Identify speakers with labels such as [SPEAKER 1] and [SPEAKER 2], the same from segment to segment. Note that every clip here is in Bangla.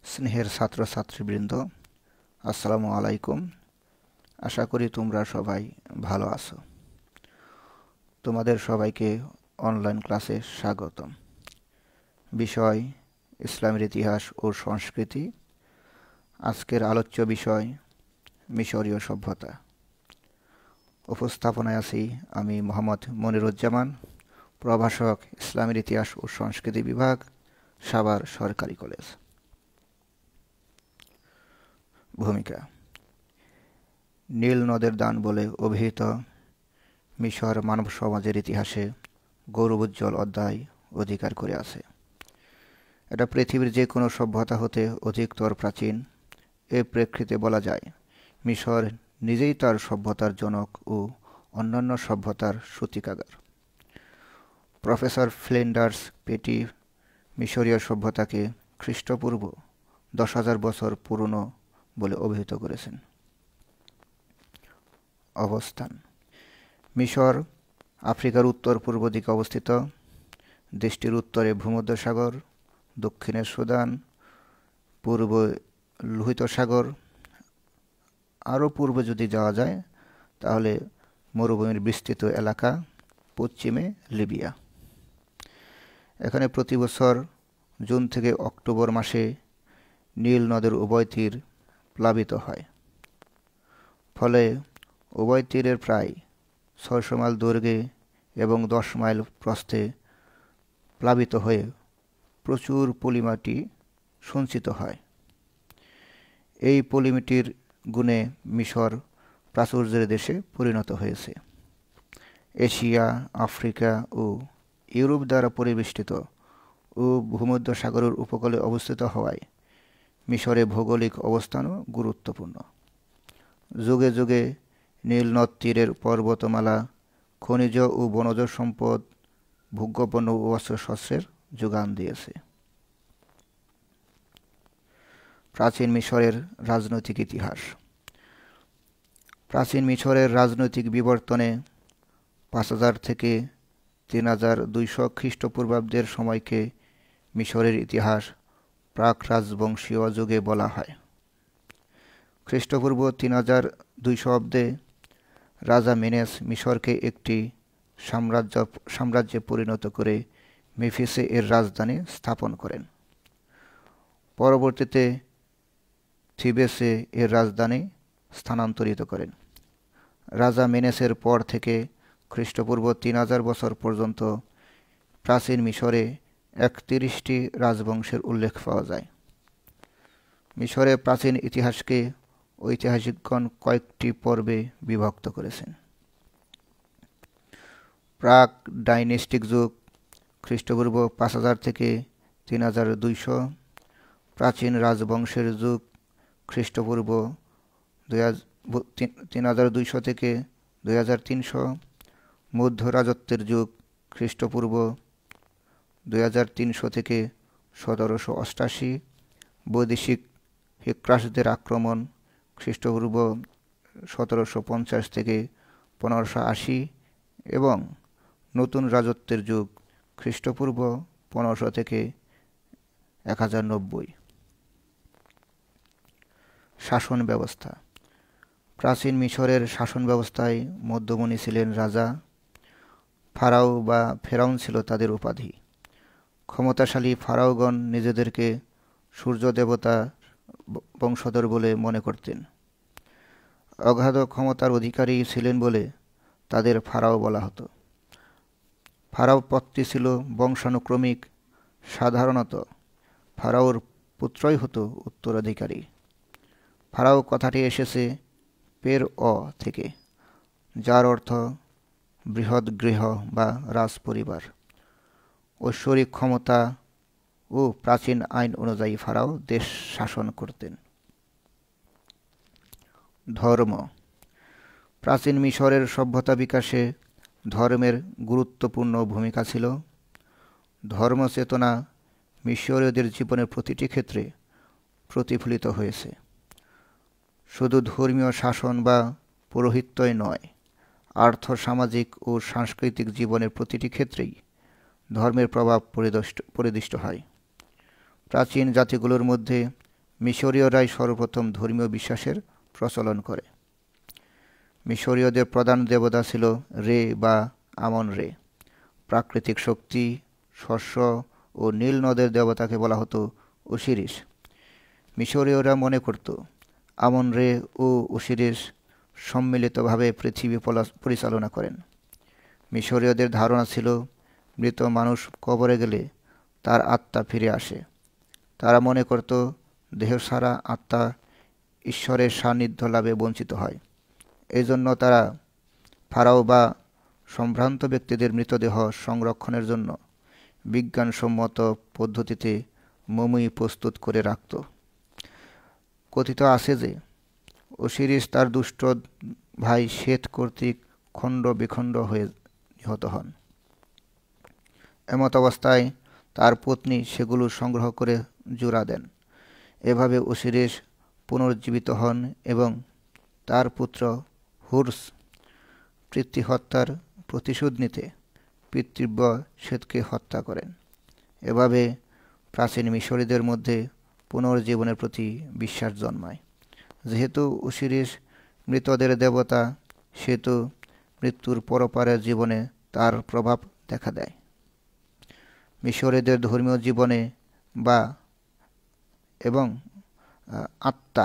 [SPEAKER 1] স্নেহের ছাত্রছাত্রীবৃন্দ, আসসালামু আলাইকুম। আশা করি তোমরা সবাই ভালো আছো। তোমাদের সবাইকে অনলাইন ক্লাসে স্বাগতম। বিষয় ইসলামের ইতিহাস ও সংস্কৃতি। আজকের আলোচ্য বিষয় মিশরীয় সভ্যতা। উপস্থাপনায় আছি আমি মোহাম্মদ মনিরুজ্জামান, প্রভাষক, ইসলামের ইতিহাস ও সংস্কৃতি বিভাগ, সাভার সরকারি কলেজ। ভূমিকা: নীল নদের দান বলে অভিহিত মিশর মানব সমাজের ইতিহাসে গৌরবোজ্জ্বল অধ্যায় অধিকার করে আছে। এটা পৃথিবীর যে কোনো সভ্যতা হতে অধিকতর প্রাচীন। এ প্রেক্ষিতে বলা যায় মিশর নিজেই তার সভ্যতার জনক ও অন্যান্য সভ্যতার সূতিকাগার। প্রফেসর ফ্লিন্ডার্স পেটি মিশরীয় সভ্যতাকে খ্রিস্টপূর্ব 10,000 বছর পুরনো বলে অভিহিত করেছেন। অবস্থান: মিশর আফ্রিকার উত্তর-পূর্ব দিকে অবস্থিত। দেশটির উত্তরে ভূমধ্যসাগর, দক্ষিণে সুদান, পূর্বে লোহিত সাগর। আরও পূর্বে যদি যাওয়া যায় তাহলে মরুভূমির বিস্তৃত এলাকা, পশ্চিমে লিবিয়া। এখানে প্রতি বছর জুন থেকে অক্টোবর মাসে নীল নদের উভয় তীর প্লাবিত হয়। ফলে উভয় তীরের প্রায় 600 মাইল দৈর্ঘ্যে এবং 10 মাইল প্রস্থে প্লাবিত হয়ে প্রচুর পলিমাটি সঞ্চিত হয়। এই পলিমাটির গুণে মিশর প্রাচুর্যের দেশে পরিণত হয়েছে। এশিয়া, আফ্রিকা ও ইউরোপ দ্বারা পরিবেষ্টিত ও ভূমধ্যসাগরের উপকূলে অবস্থিত হওয়ায় মিশরের ভৌগোলিক অবস্থানও গুরুত্বপূর্ণ। যুগে যুগে নীল নদ তীরের পর্বতমালা খনিজ ও বনজ সম্পদ, ভোগ্যপণ্য ও অস্ত্রশস্ত্রের যোগান দিয়েছে। প্রাচীন মিশরের রাজনৈতিক ইতিহাস। প্রাচীন মিশরের রাজনৈতিক বিবর্তনে 5000 থেকে 3200 খ্রিস্টপূর্বাব্দের সময়কে মিশরের ইতিহাস প্রাক রাজবংশীয় যুগে বলা হয়। খ্রিস্টপূর্ব 3200 অব্দে রাজা মেনেস মিশরকে একটি সাম্রাজ্যে পরিণত করে মেম্ফিসে এর রাজধানী স্থাপন করেন। পরবর্তীতে থিবেসে এর রাজধানী স্থানান্তরিত করেন। রাজা মেনেসের পর থেকে খ্রিস্টপূর্ব 3000 বছর পর্যন্ত প্রাচীন মিশরে 31টি রাজবংশের উল্লেখ পাওয়া যায়। মিশরের প্রাচীন ইতিহাসকে ঐতিহাসিকগণ কয়েকটি পর্বে বিভক্ত করেছেন। প্রাক ডাইনেস্টিক যুগ খ্রিস্টপূর্ব 5000 থেকে 3200। প্রাচীন রাজবংশের যুগ খ্রিস্টপূর্ব 3200 থেকে 2300। মধ্য রাজত্বের যুগ খ্রিস্টপূর্ব 2300 থেকে 1788। বৈদেশিক হিক্রাসদের আক্রমণ খ্রিস্টপূর্ব 1750 থেকে 1580 এবং নতুন রাজত্বের যুগ খ্রিস্টপূর্ব 1500 থেকে 1090। শাসন ব্যবস্থা। প্রাচীন মিশরের শাসন ব্যবস্থায় মধ্যমণি ছিলেন রাজা। ফারাও বা ফেরাউন ছিল তাদের উপাধি। ক্ষমতাশালী ফারাওগণ নিজেদেরকে সূর্য দেবতা বংশধর বলে মনে করতেন। অগাধ ক্ষমতার অধিকারী ছিলেন বলে তাদের ফারাও বলা হতো। ফারাও পদটি ছিল বংশানুক্রমিক। সাধারণত ফারাওর পুত্রই হতো উত্তরাধিকারী। ফারাও কথাটি এসেছে পের-অ থেকে, যার অর্থ বৃহৎ গৃহ বা রাজপরিবার। ঐশ্বরিক ক্ষমতা ও প্রাচীন আইন অনুযায়ী ফারাও দেশ শাসন করতেন। ধর্ম। প্রাচীন মিশরের সভ্যতা বিকাশে ধর্মের গুরুত্বপূর্ণ ভূমিকা ছিল। ধর্মচেতনা মিশরীয়দের জীবনের প্রতিটি ক্ষেত্রে প্রতিফলিত হয়েছে। শুধু ধর্মীয় শাসন বা পৌরোহিত্যই নয়, আর্থ, সামাজিক ও সাংস্কৃতিক জীবনের প্রতিটি ক্ষেত্রেই ধর্মের প্রভাব পরিদৃষ্ট হয়। প্রাচীন জাতিগুলোর মধ্যে মিশরীয়রাই সর্বপ্রথম ধর্মীয় বিশ্বাসের প্রচলন করে। মিশরীয়দের প্রধান দেবতা ছিল রে বা আমন রে। প্রাকৃতিক শক্তি, শস্য ও নীল নদের দেবতাকে বলা হতো ওসিরিস। মিশরীয়রা মনে করত আমন রে ও ওসিরিস সম্মিলিতভাবে পৃথিবী পরিচালনা করেন। মিশরীয়দের ধারণা ছিল মৃত মানুষ কবরে গেলে তার আত্মা ফিরে আসে। তারা মনে করত দেহ ছাড়া আত্মা ঈশ্বরের সান্নিধ্য লাভে বঞ্চিত হয়। এই জন্য তারা ফারাও বা সম্ভ্রান্ত ব্যক্তিদের মৃতদেহ সংরক্ষণের জন্য বিজ্ঞানসম্মত পদ্ধতিতে মমি প্রস্তুত করে রাখত। কথিত আছে যে ওসিরিস তার দুষ্ট ভাই সেত কর্তৃক খণ্ড বিখণ্ড হয়ে নিহত হন। এমত অবস্থায় তার পত্নী সেগুলো সংগ্রহ করে জোড়া দেন। এভাবে ওসিরিস পুনর্জীবিত হন এবং তার পুত্র হুরস পিতৃহত্যার প্রতিশোধ নিতে পিতৃব্য সেতকে হত্যা করেন। এভাবে প্রাচীন মিশরীদের মধ্যে পুনর্জীবনের প্রতি বিশ্বাস জন্মায়। যেহেতু ওসিরিস মৃতদের দেবতা, সেহেতু মৃত্যুর পরপারের জীবনে তার প্রভাব দেখা দেয়। মিশরীদের ধর্মীয় জীবনে বা এবং আত্মা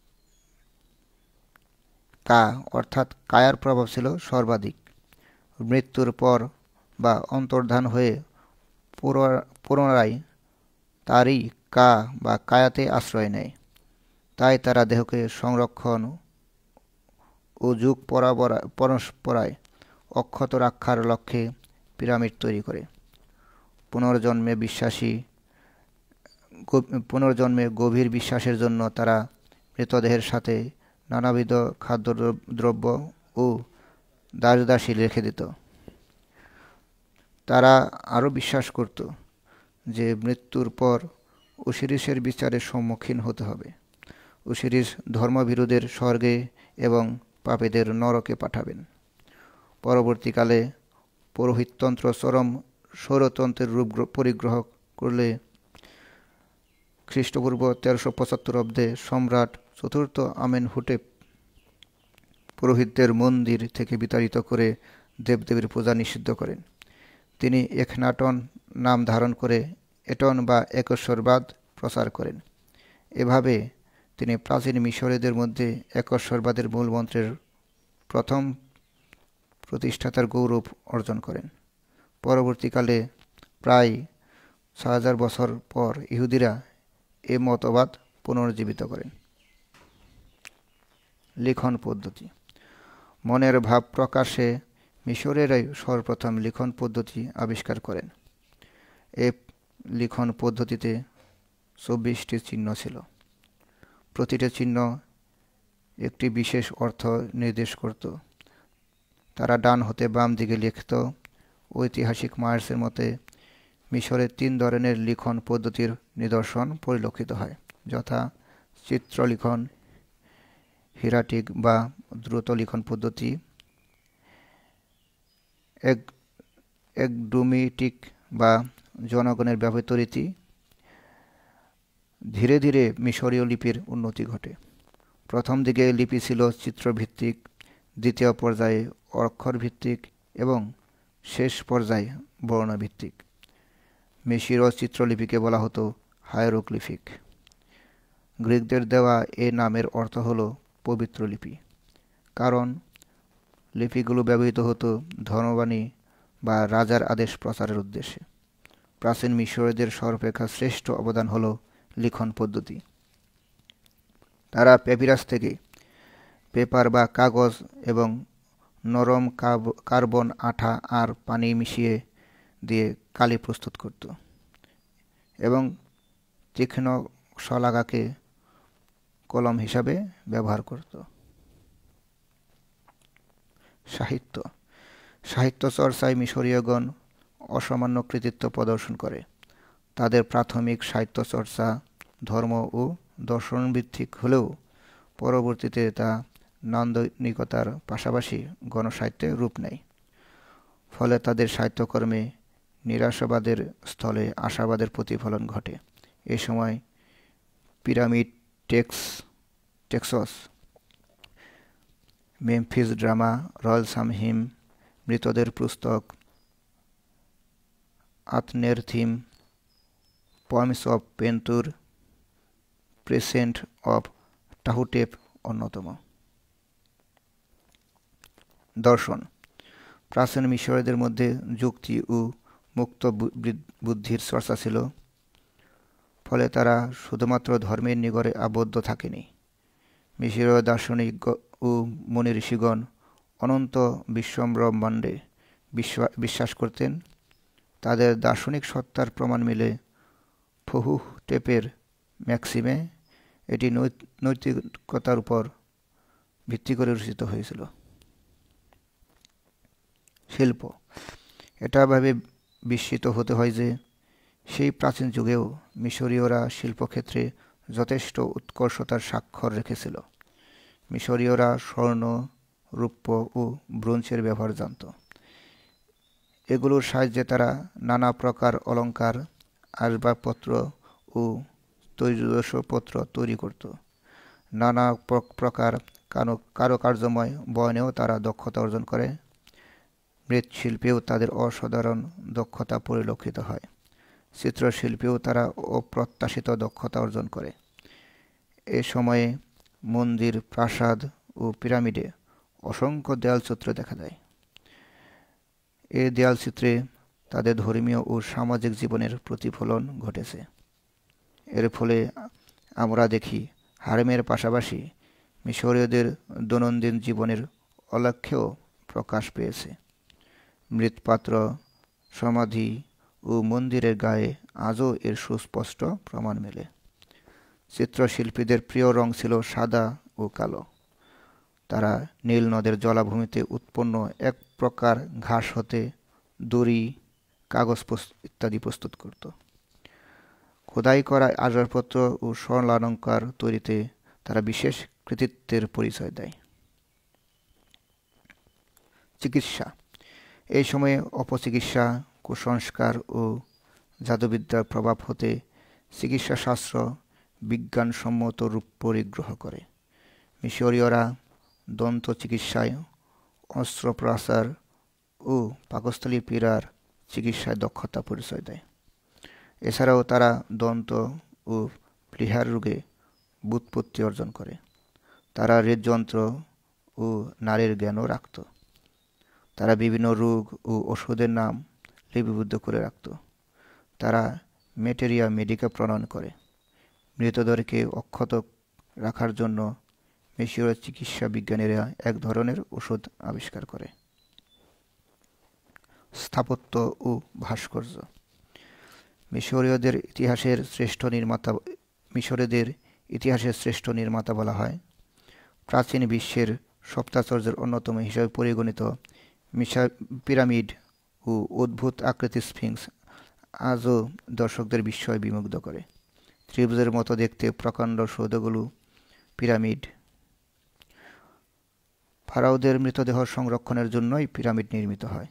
[SPEAKER 1] কা অর্থাৎ কায়ার প্রভাব ছিল সর্বাধিক। মৃত্যুর পর বা অন্তর্ধান হয়ে পুনরায় তারই কা বা কায়াতে আশ্রয় নেয়। তাই তারা দেহকে সংরক্ষণ ও যুগ পরস্পরায় অক্ষত রাখার লক্ষ্যে পিরামিড তৈরি করে। পুনর্জন্মে গভীর বিশ্বাসের জন্য তারা মৃতদেহের সাথে নানাবিধ খাদ্যদ্রব্য ও দাসদাসী রেখে দিত। তারা আরও বিশ্বাস করত যে মৃত্যুর পর ওসিরিসের বিচারের সম্মুখীন হতে হবে। ওসিরিস ধর্মবিরোধীদের স্বর্গে এবং পাপীদের নরকে পাঠাবেন। পরবর্তীকালে পুরোহিততন্ত্র চরম স্বৈরতন্ত্রের রূপ পরিগ্রহ করলে খ্রিস্টপূর্ব 1375 অব্দে সম্রাট চতুর্থ আমেনহোটেপ পুরোহিতদের মন্দির থেকে বিতাড়িত করে দেবদেবীর পূজা নিষিদ্ধ করেন। তিনি এখনাটন নাম ধারণ করে এটন বা একেশ্বরবাদ প্রচার করেন। এভাবে তিনি প্রাচীন মিশরীয়দের মধ্যে একেশ্বরবাদের মূলমন্ত্রের প্রথম প্রতিষ্ঠাতার গৌরব অর্জন করেন। পরবর্তীকালে প্রায় 6000 বছর পর ইহুদিরা এ মতবাদ পুনর্জীবিত করেন। লিখন পদ্ধতি। মনের ভাব প্রকাশে মিশরেরাই সর্বপ্রথম লিখন পদ্ধতি আবিষ্কার করেন। এ লিখন পদ্ধতিতে 24টি চিহ্ন ছিল। প্রতিটি চিহ্ন একটি বিশেষ অর্থ নির্দেশ করত। তারা ডান হতে বাম দিকে লিখত। ঐতিহাসিক মার্সের মতে মিশরে 3 ধরনের লিখন পদ্ধতির নিদর্শন পরিলক্ষিত হয়, যথা চিত্রলিখন, হিরাটিক বা দ্রুত লিখন পদ্ধতি, একডুমিটিক বা জনগণের ব্যবহৃত রীতি। ধীরে ধীরে মিশরীয় লিপির উন্নতি ঘটে। প্রথম দিকে লিপি ছিল চিত্রভিত্তিক, দ্বিতীয় পর্যায়ে অক্ষরভিত্তিক এবং শেষ পর্যায়ে বর্ণভিত্তিক। মিশরীয় চিত্রলিপিকে বলা হতো হায়ারোগ্লিফিক। গ্রিকদের দেওয়া এ নামের অর্থ হলো পবিত্র লিপি, কারণ লিপিগুলো ব্যবহৃত হতো ধর্মবাণী বা রাজার আদেশ প্রচারের উদ্দেশ্যে। প্রাচীন মিশরীয়দের সর্বাপেক্ষা শ্রেষ্ঠ অবদান হলো লিখন পদ্ধতি। তারা প্যাপিরাস থেকে পেপার বা কাগজ এবং নরম কার্বন আঠা আর পানি মিশিয়ে দিয়ে কালি প্রস্তুত করত এবং তীক্ষ্ণ শলাকাকে কলম হিসাবে ব্যবহার করত। সাহিত্য চর্চায় মিশরীয়গণ অসামান্য কৃতিত্ব প্রদর্শন করে। তাদের প্রাথমিক সাহিত্য চর্চা ধর্ম ও দর্শনভিত্তিক হলেও পরবর্তীতে তা নান্দনিকতার পাশাপাশি গণসাহিত্যে রূপ নেয়। ফলে তাদের সাহিত্যকর্মে নিরাশাবাদের স্থলে আশাবাদের প্রতিফলন ঘটে। এ সময় pyramid texts, Memphis drama, royal সামহিম, মৃতদের পুস্তক, আতনের থিম, poems of Pentaur, precepts of Ptahhotep অন্যতম। দর্শন। প্রাচীন মিশরীয়দের মধ্যে যুক্তি ও মুক্ত বুদ্ধির চর্চা ছিল, ফলে তারা শুধুমাত্র ধর্মের নিগড়ে আবদ্ধ থাকেনি। মিশরীয় দার্শনিক ও মুনি ঋষিগণ অনন্ত বিশ্বব্রহ্মাণ্ডে বিশ্বাস করতেন। তাদের দার্শনিক সত্তার প্রমাণ মিলে টাহুটেপের ম্যাক্সিমে। এটি নৈতিকতার উপর ভিত্তি করে রচিত হয়েছিল। শিল্প। এটা ভাবে বিস্মিত হতে হয় যে সেই প্রাচীন যুগেও মিশরীয়রা শিল্পক্ষেত্রে যথেষ্ট উৎকর্ষতার স্বাক্ষর রেখেছিল। মিশরীয়রা স্বর্ণ, রৌপ্য ও ব্রোঞ্জের ব্যবহার জানত। এগুলোর সাহায্যে তারা নানা প্রকার অলঙ্কার, আসবাবপত্র ও তৈজসপত্র তৈরি করত। নানা প্রকার কারুকার্যময় বয়নেও তারা দক্ষতা অর্জন করে। মৃৎশিল্পেও তাদের অসাধারণ দক্ষতা পরিলক্ষিত হয়। চিত্রশিল্পেও তারা অপ্রত্যাশিত দক্ষতা অর্জন করে। এ সময়ে মন্দির, প্রাসাদ ও পিরামিডে অসংখ্য দেয়ালচিত্র দেখা যায়। এই দেয়ালচিত্রে তাদের ধর্মীয় ও সামাজিক জীবনের প্রতিফলন ঘটেছে। এর ফলে আমরা দেখি হারেমের পাশাপাশি মিশরীয়দের দৈনন্দিন জীবনের অলক্ষ্যও প্রকাশ পেয়েছে। মৃৎপাত্র, সমাধি ও মন্দিরের গায়ে আজও এর সুস্পষ্ট প্রমাণ মেলে। চিত্রশিল্পীদের প্রিয় রং ছিল সাদা ও কালো। তারা নীল নদের জলাভূমিতে উৎপন্ন এক প্রকার ঘাস হতে দড়ি, কাগজ ইত্যাদি প্রস্তুত করত। খোদাই করা আসবাবপত্র ও স্বর্ণালঙ্কার তৈরিতে তারা বিশেষ কৃতিত্বের পরিচয় দেয়। চিকিৎসা। এই সময়ে অপচিকিৎসা, কুসংস্কার ও জাদুবিদ্যার প্রভাব হতে চিকিৎসাশাস্ত্র বিজ্ঞানসম্মত রূপ পরিগ্রহ করে। মিশরীয়রা দন্ত চিকিৎসায়, অস্ত্রোপচার ও পাকস্থলী পীড়ার চিকিৎসায় দক্ষতা পরিচয় দেয়। এছাড়াও তারা দন্ত ও প্লীহার রোগে ব্যুৎপত্তি অর্জন করে। তারা হৃদযন্ত্র ও নাড়ির জ্ঞানও রাখত। তারা বিভিন্ন রোগ ও ওষুধের নাম লিপিবদ্ধ করে রাখত। তারা ম্যাটেরিয়া মেডিকা প্রণয়ন করে। মৃতদেরকে অক্ষত রাখার জন্য মিশরীয় চিকিৎসা বিজ্ঞানীরা এক ধরনের ওষুধ আবিষ্কার করে। স্থাপত্য ও ভাস্কর্য। মিশরীয়দের ইতিহাসের শ্রেষ্ঠ নির্মাতা বলা হয়। প্রাচীন বিশ্বের সপ্তাশ্চর্যের অন্যতম হিসেবে পরিগণিত পিরামিড ও অদ্ভুত আকৃতির স্ফিংস আজও দর্শকদের বিস্ময় বিমুগ্ধ করে। ত্রিভুজের মতো দেখতে প্রকাণ্ড সৌধগুলো পিরামিড। ফারাওদের মৃতদেহ সংরক্ষণের জন্যই পিরামিড নির্মিত হয়।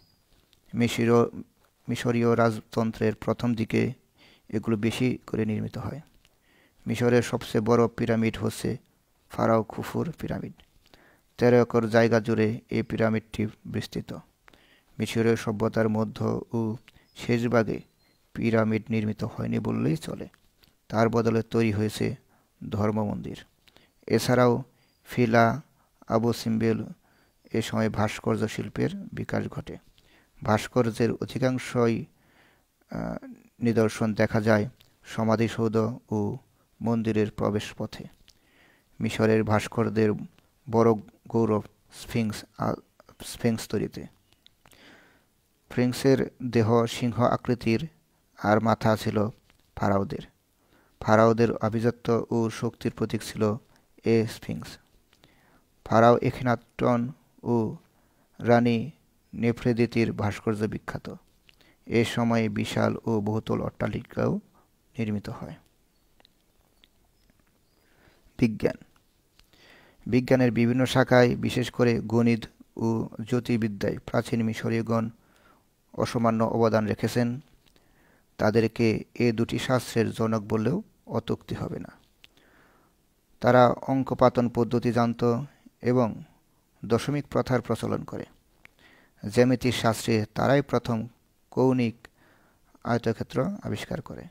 [SPEAKER 1] মিশরীয় রাজতন্ত্রের প্রথম দিকে এগুলো বেশি করে নির্মিত হয়। মিশরের সবচেয়ে বড় পিরামিড হচ্ছে ফারাও খুফুর পিরামিড। 13 একর জায়গা জুড়ে এই পিরামিডটি বিস্তৃত। মিশরীয় সভ্যতার মধ্য ও শেষ ভাগে পিরামিড নির্মিত হয়নি বললেই চলে। তার বদলে তৈরি হয়েছে ধর্মমন্দির। এছাড়াও ফিলা, আবু সিম্বেল এ সময় ভাস্কর্য শিল্পের বিকাশ ঘটে। ভাস্কর্যের অধিকাংশই নিদর্শন দেখা যায় সমাধিসৌধ ও মন্দিরের প্রবেশপথে। মিশরের ভাস্করদের বড় গৌরব স্ফিংস তৈরিতে। স্ফিংসের দেহ সিংহ আকৃতির আর মাথা ছিল ফারাওদের। ফারাওদের আভিজাত্য ও শক্তির প্রতীক ছিল এ স্ফিংস। ফারাও এখনাটন ও রানী নেফ্রেদিতির ভাস্কর্য বিখ্যাত। এ সময়ে বিশাল ও বহুতল অট্টালিকাও নির্মিত হয়। বিজ্ঞানের বিভিন্ন শাখায়, বিশেষ করে গণিত ও জ্যোতির্বিদ্যায় প্রাচীন মিশরীয়গণ অসামান্য অবদান রেখেছেন। তাদেরকে এ দুটি শাস্ত্রের জনক বললেও অত্যুক্তি হবে না। তারা অঙ্কপাতন পদ্ধতি জানত এবং দশমিক প্রথার প্রচলন করে। জ্যামিতিক শাস্ত্রে তারাই প্রথম কৌণিক আয়তক্ষেত্র আবিষ্কার করে।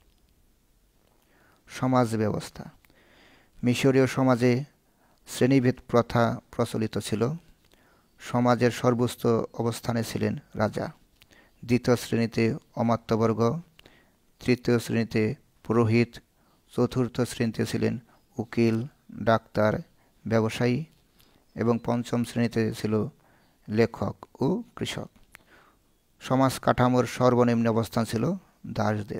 [SPEAKER 1] সমাজ ব্যবস্থা। মিশরীয় সমাজে শ্রেণীভেদ প্রথা প্রচলিত ছিল। সমাজের সর্বোচ্চ অবস্থানে ছিলেন রাজা, দ্বিতীয় শ্রেণীতে অমাত্যবর্গ, তৃতীয় শ্রেণীতে পুরোহিত, চতুর্থ শ্রেণীতে ছিলেন উকিল, ডাক্তার, ব্যবসায়ী এবং পঞ্চম শ্রেণীতে ছিল লেখক ও কৃষক। সমাজ কাঠামোর সর্বনিম্ন অবস্থান ছিল দাসদের।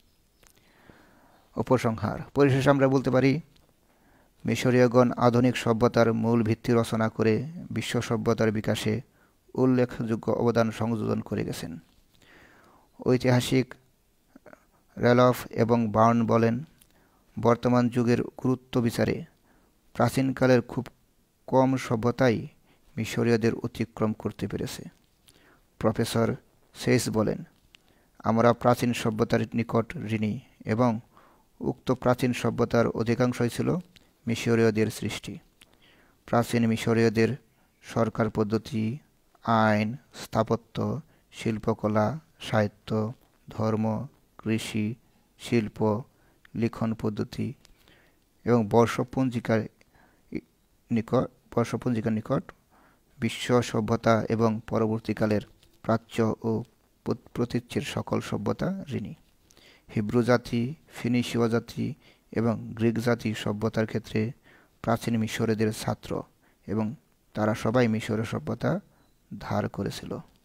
[SPEAKER 1] উপসংহার। পরিশেষে আমরা বলতে পারি, মিশরীয়গণ আধুনিক সভ্যতার মূল ভিত্তি রচনা করে বিশ্ব সভ্যতার বিকাশে উল্লেখযোগ্য অবদান সংযোজন করে গেছেন। ঐতিহাসিক র্যালফ এবং বার্ন বলেন, বর্তমান যুগের গুরুত্ব বিচারে প্রাচীনকালের খুব কম সভ্যতাই মিশরীয়দের অতিক্রম করতে পেরেছে। প্রফেসর সেইস বলেন, আমরা প্রাচীন সভ্যতার নিকট ঋণী এবং উক্ত প্রাচীন সভ্যতার অধিকাংশই ছিল মিশরীয়দের সৃষ্টি। প্রাচীন মিশরীয়দের সরকার পদ্ধতি, আইন, স্থাপত্য, শিল্পকলা, সাহিত্য, ধর্ম, কৃষি, শিল্প, লিখন পদ্ধতি এবং বর্ষপঞ্জিকার নিকট বিশ্ব সভ্যতা এবং পরবর্তীকালের প্রাচ্য ও প্রতীচ্যের সকল সভ্যতা ঋণী। হিব্রু জাতি, ফিনিশীয় জাতি এবং গ্রিক জাতি সভ্যতার ক্ষেত্রে প্রাচীন মিশরীয়দের ছাত্র এবং তারা সবাই মিশরীয় সভ্যতা ধার করেছিল।